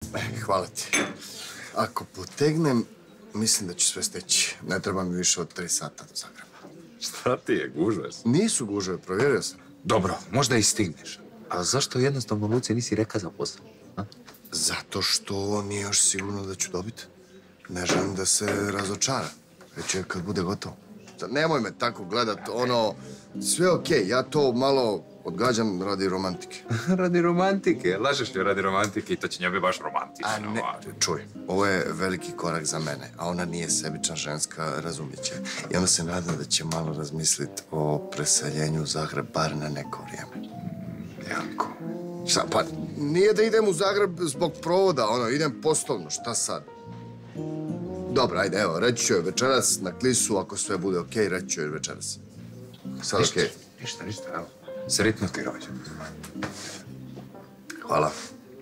Hvala ti. Ako potegnem, mislim da ću sve steći. Ne treba mi više od 3 sata do Zagreba. Šta ti je, gužve si? Nisu gužve, provjerio sam. Dobro, možda i stigneš. A zašto jednostavno Luci nisi rekao za posao? Zato što nije još sigurno da ću dobiti. Ne želim da se razočara. Već je kad bude gotovo. Nemoj me tako gledat, sve okej, ja to malo odgađam radi romantike. Radi romantike? Lažeš li radi romantike i to će njoj baš romantično. A ne, čuj, ovo je veliki korak za mene, a ona nije sebična ženska, razumjet će. I onda se nadam da će malo razmisliti o preseljenju u Zagreb bar na neko vrijeme. Janko. Šta, pa nije da idem u Zagreb zbog provoda, idem poslovno, šta sad? Dobro, ajde, evo, reći ću joj večeras na Klisu, ako sve bude okej, reći ću joj večeras. Sad okej? Ništa, evo. Sretno ti rođen. Hvala.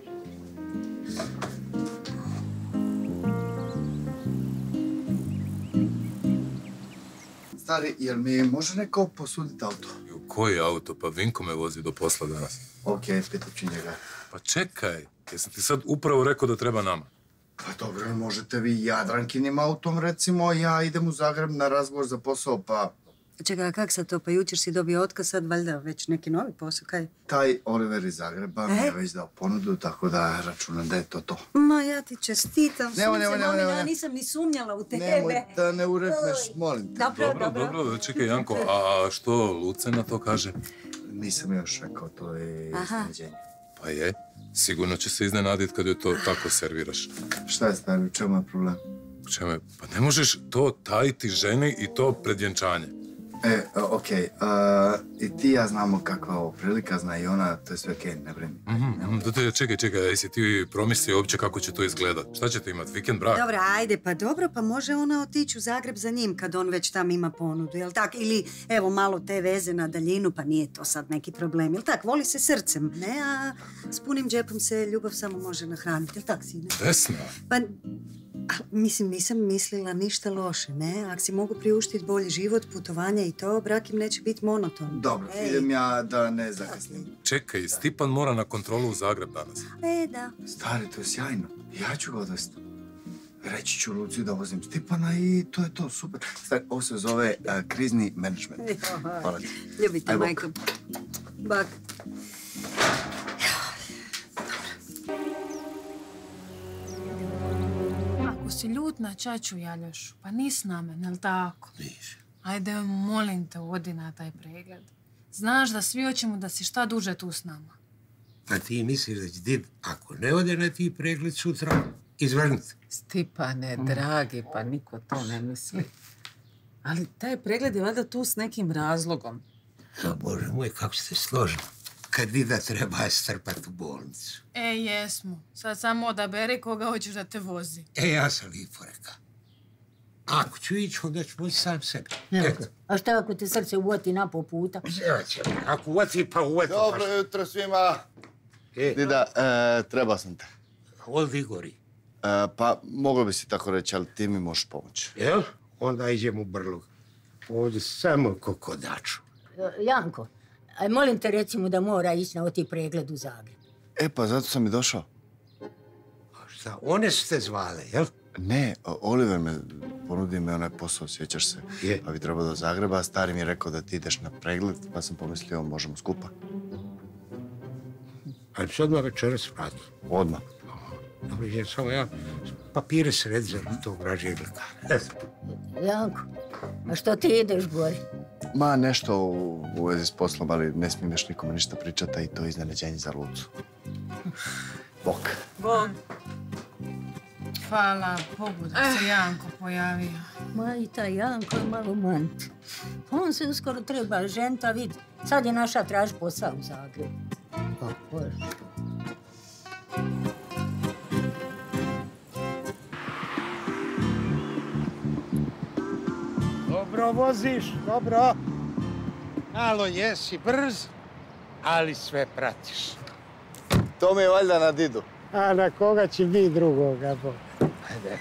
Stari, jel mi može neko posuditi auto? Koji auto? Pa Vinko me vozi do posla danas. Okej, pitat ću njega. Pa čekaj, jesam ti sad upravo rekao da treba nama? Pa dobro, možete vi Jadrankinim autom, recimo, ja idem u Zagreb na razgovor za posao, pa... Čekaj, a kak sad to? Pa jučer si dobio otkaz, sad valjda već neki novi posao, kaj? Taj Oliver iz Zagreba mi je već dao ponudu, tako da računam da je to to. Ma, ja ti čestitam, Nemoj. nisam ni sumnjala u tebe. Nemoj da ne urepneš, molim te. Dobro, čekaj, Janko, a što Luce na to kaže? Nisam još rekao, to je iznenađenje. Pa je, sigurno će se iznenaditi kad joj to tako serviraš. Šta je, stari, u čemu je problem? U čemu je? Pa ne možeš to tajiti ženi i to pred vjenčanje. Okej, i ti ja znamo kakva ovo prilika, zna i ona, to je sve okej, ne brini. Čekaj, jesi ti promislio uopće kako će to izgledat? Šta ćete imati, vikend brak? Dobro, ajde, pa može ona otići u Zagreb za njim kad on već tam ima ponudu, jel tak? Ili, evo, malo te veze na daljinu, pa nije to sad neki problem, jel tak? Voli se srcem, ne? A s punim džepom se ljubav samo može nahraniti, jel tak, sine? Vesna? Pa... Mislim, nisam mislila ništa loše, ne? Ako si mogu priuštiti bolji život, putovanja i to, brak im neće biti monoton. Dobro, idem ja da ne zakasnim. Čekaj, Stipan mora na kontrolu u Zagreb danas. Da. Stari, to je sjajno. Ja ću ga odvesti. Reći ću Luci da vozim Stipana i to je to, super. Stari, ovo se zove krizni menadžment. Hvala ti. Ljubite, majko. Bak. Ako si ljut na čaču Jaljošu, pa ni s nama, nel tako? Niš. Ajde, molim te, odi na taj pregled. Znaš da svi hoćemo da si šta duže tu s nama. A ti misliš da će did, ako ne ode na ti pregled sutra, izvrnuti? Stipane, dragi, pa niko to ne misli. Ali taj pregled je valjda tu s nekim razlogom. Bože moj, kako ste složni. Kad dida treba je strpati u bolnicu. Jesmo. Sad samo odaberi koga hoćeš da te vozi. Ja sam lijepo rekao. Ako ću ići, onda ću moći sam sebi. A šta ako te srce uvoti na po puta? Ako uvoti, pa uvoti. Dobro jutro svima. Dida, treba sam te. Ovdje gori. Pa, moglo bi si tako reći, ali ti mi možeš pomoći. Jel? Onda idem u Brlog. Ovdje samo kokodaču. Janko, molim te recimo da mora ići na oti pregled u Zagreb. Pa zato sam i došao. Šta, one su te zvale, jel? Ne, Oliver me ponudio me onaj posao, sjećaš se. Pa bi trebao do Zagreba, stari mi je rekao da ti ideš na pregled, pa sam pomislio, možemo skupa. Ali se odmah večeras vrati. Odmah. Dobro, idem samo ja papire sred za tog vražijeg lekara. Janko, a što ti ideš gori? Ma, nešto u vezi s poslom, ali ne smijem još nikome ništa pričati, i to je iznenađenje za Lucu. Bok. Bog. Hvala Bogu da se Janko pojavio. Ma i taj Janko je malo mant. On se uskoro treba ženta, vidi. Sad je naša traži posao u Zagrebu. Dobro voziš, dobro. Malo jesi brz, ali sve pratiš. To mi je valjda na didu. A na koga će biti drugoga, Bog? Ajde.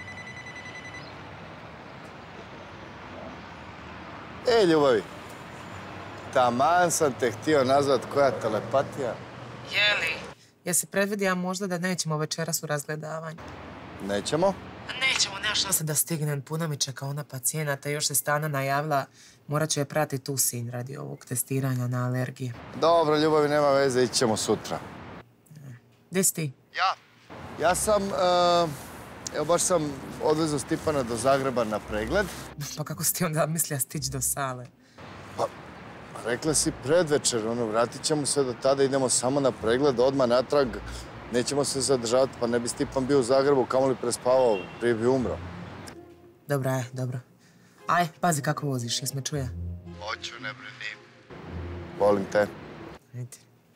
Ljubavi, taman sam te htio nazvat koja telepatija. Jeli? Jesi predvidio možda da nećemo večeras u razgledavanju? Nećemo? Nećemo, nema šanse da stignem. Puno mi čeka ona pacijenata. Još se Stana najavila. Morat ću je pratiti u Sinj radi ovog testiranja na alergije. Dobro, ljubavi, nema veze, ići ćemo sutra. Gdje si ti? Ja sam, evo baš sam odvezao Stipana do Zagreba na pregled. Pa kako si ti onda mislila stići do sale? Pa, rekla si predvečer, vratit ćemo se do tada, idemo samo na pregled, odmah natrag. Nećemo se zadržavati, pa ne bi Stipan bio u Zagrebu, kamoli prespavao, prije bi umro. Dobro je, dobro. Aj, pazi kako voziš, jes me čuje? Hoću, ne brini. Volim te. Ajde.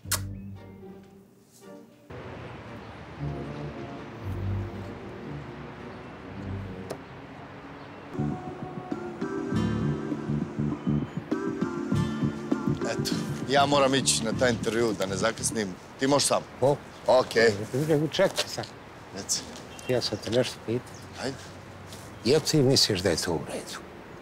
Eto, ja moram ići na taj intervju, da ne zakasnim. Ti možeš sam? Okej. Čekaj sad. Reci. Ja sam te nešto pitan. Ajde. Jel ti misliš da je to u redu?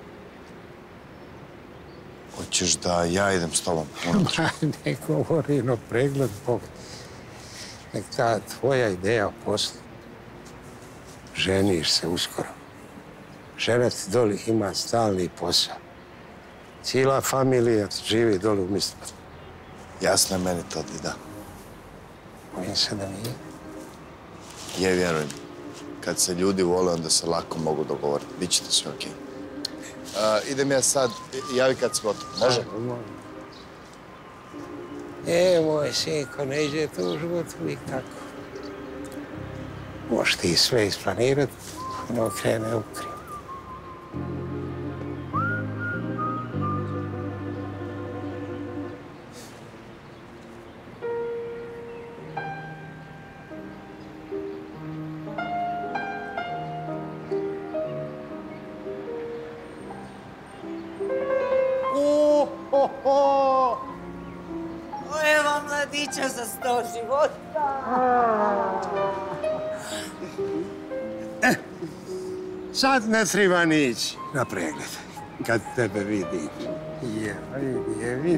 Hoćeš da ja idem s tobom? Ne govorim o pregled, Bog. Nek ta tvoja ideja o poslu. Ženiš se uskoro. Žena ti doli ima stalni posao. Cijela familija živi doli u Mistru. Jasno je meni to, da. Bojim se da nije. Je, vjerujem. Kad se ljudi vole, onda se lako mogu dogovoriti. Biće to sve okej. Idem ja sad, javi kad si gotov. Može? Moj sinko, ne ide to u životu uvijek tako. Možeš ti sve isplanirati, ono krene u krivo. Evo mladića za 100 života. Sad ne treba ni ići na pregled. Kad tebe vidi. Vidi.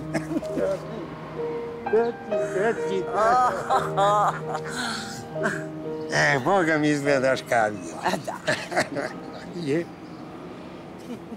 Boga mi izgledaš kao. Da. Je.